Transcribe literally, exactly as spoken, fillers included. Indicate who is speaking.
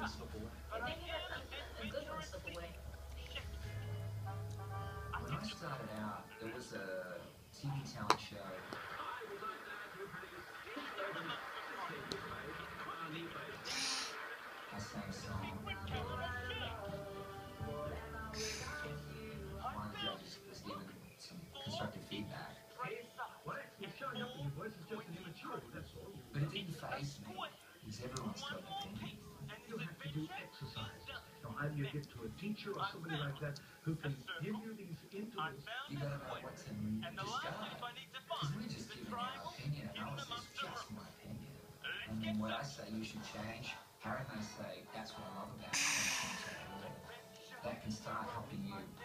Speaker 1: one step away.
Speaker 2: But maybe a, a, a good one step away.
Speaker 1: When I started out, there was a T V talent show. I sang a song. One of the judges was given some constructive feedback.
Speaker 3: Well, actually, showing up in your voice is just an immaturity, that's all.
Speaker 1: But it didn't faze me, because everyone's got an opinion.
Speaker 3: You have to do exercise. Now, either you get to a teacher or somebody like that who can give you these intervals.
Speaker 1: You gotta know what to discard. Because we're just giving our opinion, and ours is just my opinion. And then what I say you should change, Harry may say that's what I love about it. That can start helping you